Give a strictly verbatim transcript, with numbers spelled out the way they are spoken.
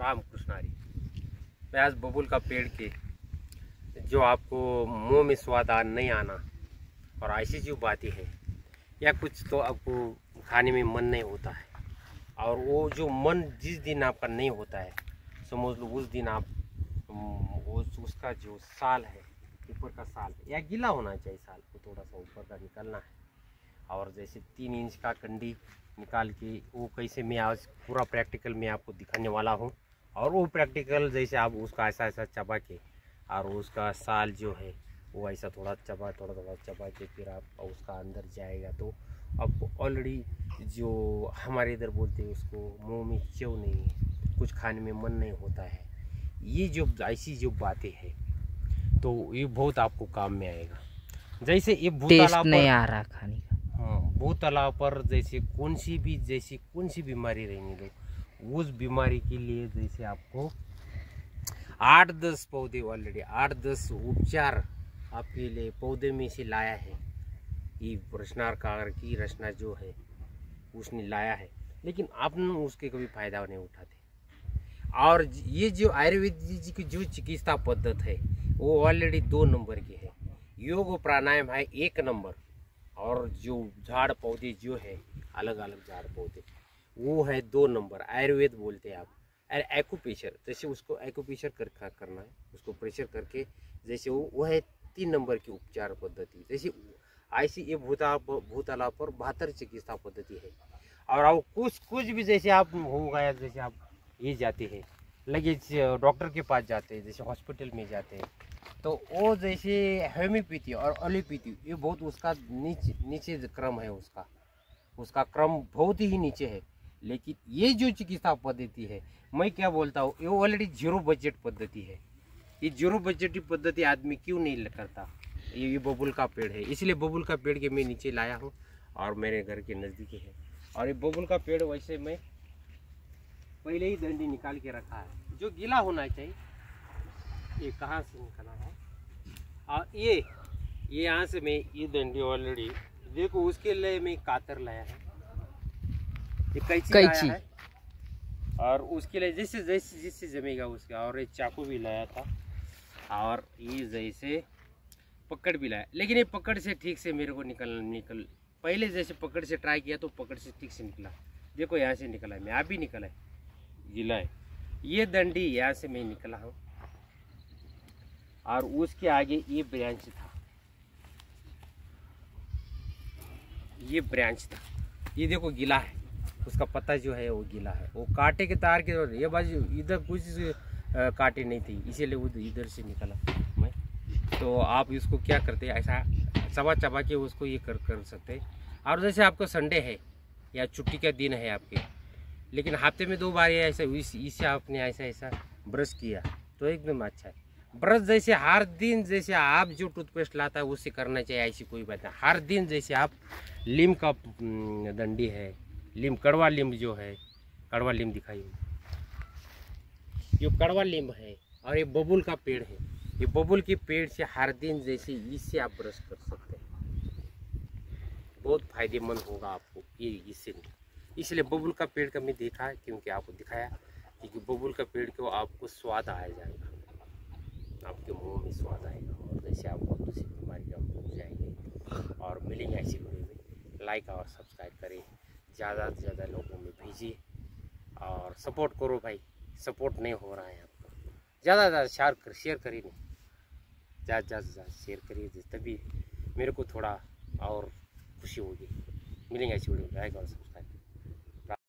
रामकृष्ण हरी। मैं आज बबूल का पेड़ के जो आपको मुंह में स्वाद आ नहीं आना और ऐसी जो बातें हैं या कुछ तो आपको खाने में मन नहीं होता है, और वो जो मन जिस दिन आपका नहीं होता है समझ लो उस दिन आप वो उसका जो साल है ऊपर का साल या गीला होना चाहिए, साल को थोड़ा सा ऊपर का निकलना है। और जैसे तीन इंच का कंडी निकाल के वो कैसे मैं आज पूरा प्रैक्टिकल में आपको दिखाने वाला हूँ। और वो प्रैक्टिकल जैसे आप उसका ऐसा ऐसा चबा के और उसका साल जो है वो ऐसा थोड़ा चबा थोड़ा थोड़ा चबा के फिर आप उसका अंदर जाएगा तो आपको ऑलरेडी जो हमारे इधर बोलते हैं उसको मुंह में च्यव नहीं है, कुछ खाने में मन नहीं होता है। ये जो ऐसी जो बातें हैं तो ये बहुत आपको काम में आएगा। जैसे ये भूतला नहीं आ रहा खाने का, हाँ भूतला पर जैसे कौन सी भी जैसी कौन सी बीमारी रहने दो उस बीमारी के लिए जैसे आपको आठ दस पौधे ऑलरेडी आठ दस उपचार आपके लिए पौधे में से लाया है। ये रचनाकार की रचना जो है उसने लाया है, लेकिन आपने उसके कभी फायदा नहीं उठाते। और ये जो आयुर्वेद की जो चिकित्सा पद्धत है वो ऑलरेडी दो नंबर की है। योग प्राणायाम है एक नंबर, और जो झाड़ पौधे जो है अलग अलग झाड़ पौधे वो है दो नंबर। आयुर्वेद बोलते हैं आप, एक्यूप्रेशर जैसे उसको एक्यूप्रेशर कर करना है, उसको प्रेशर करके जैसे वो वो है तीन नंबर की उपचार पद्धति। जैसे ऐसी ये भूता भूतला पर बहत्तर चिकित्सा पद्धति है। और आप कुछ कुछ भी जैसे आप हो गया जैसे आप ये जाते हैं लगे डॉक्टर के पास जाते हैं, जैसे हॉस्पिटल में जाते हैं तो वो जैसे होम्योपैथी और एलोपैथी ये बहुत उसका नीचे नीचे क्रम है, उसका उसका क्रम बहुत ही नीचे है। लेकिन ये जो चिकित्सा पद्धति है मैं क्या बोलता हूँ ये ऑलरेडी जीरो बजट पद्धति है। ये जीरो बजट पद्धति आदमी क्यों नहीं करता? ये ये बबूल का पेड़ है, इसलिए बबूल का पेड़ के मैं नीचे लाया हूँ और मेरे घर के नज़दीक है। और ये बबूल का पेड़ वैसे मैं पहले ही डंडी निकाल के रखा है, जो गीला होना चाहिए। ये कहाँ से निकला है और ये ये यहाँ से मैं ये डंडी ऑलरेडी देखो उसके लिए मैं कातर लाया है, ये कैंची लाया है और उसके लिए जैसे जैसे जिससे जमेगा उसका। और ये चाकू भी लाया था और ये जैसे पकड़ भी लाया, लेकिन ये पकड़ से ठीक से मेरे को निकल निकल पहले जैसे पकड़ से ट्राई किया तो पकड़ से ठीक से निकला। देखो यहाँ से निकला है, मैं आप भी निकला है गीला है। ये डंडी यहाँ से मैं निकला हूँ और उसके आगे ये ब्रांच था, ये ब्रांच था, ये देखो गीला है, उसका पत्ता जो है वो गीला है। वो कांटे के तार के ये बाजू इधर कुछ कांटे नहीं थी, इसीलिए वो इधर से निकला मैं। तो आप इसको क्या करते हैं ऐसा चबा चबा के उसको ये कर कर सकते हैं। और जैसे आपको संडे है या छुट्टी का दिन है आपके, लेकिन हफ्ते में दो बार ये ऐसा इस इससे आपने ऐसा ऐसा ब्रश किया तो एकदम अच्छा है। ब्रश जैसे हर दिन जैसे आप जो टूथपेस्ट लाता है उससे करना चाहिए, ऐसी कोई बात है। हर दिन जैसे आप लीम का डंडी है, लीम कड़वा लीम जो है, कड़वा लीम दिखाइए, ये कड़वा लीम है और ये बबूल का पेड़ है। ये बबूल के पेड़ से हर दिन जैसे इससे आप ब्रश कर सकते हैं, बहुत फायदेमंद होगा आपको ये इससे। इसलिए बबूल का पेड़ का मैं देखा क्योंकि आपको दिखाया, क्योंकि बबूल का पेड़ को आपको स्वाद आ जाएगा, आपके मुंह में स्वाद आएगा और जैसे आपको दूसरी बीमारी का भूल जाएंगे। और मिलेंगे ऐसी वीडियो में, लाइक और सब्सक्राइब करें, ज़्यादा से ज़्यादा लोगों में भेजिए और सपोर्ट करो भाई। सपोर्ट नहीं हो रहा है आपको, ज़्यादा ज़्यादा शेयर कर शेयर करिए, नहीं ज़्यादा ज़्यादा ज़्यादा शेयर करिए, तभी मेरे को थोड़ा और खुशी होगी। मिलेंगे ऐसी वीडियो में, लाइक और सब्सक्राइब।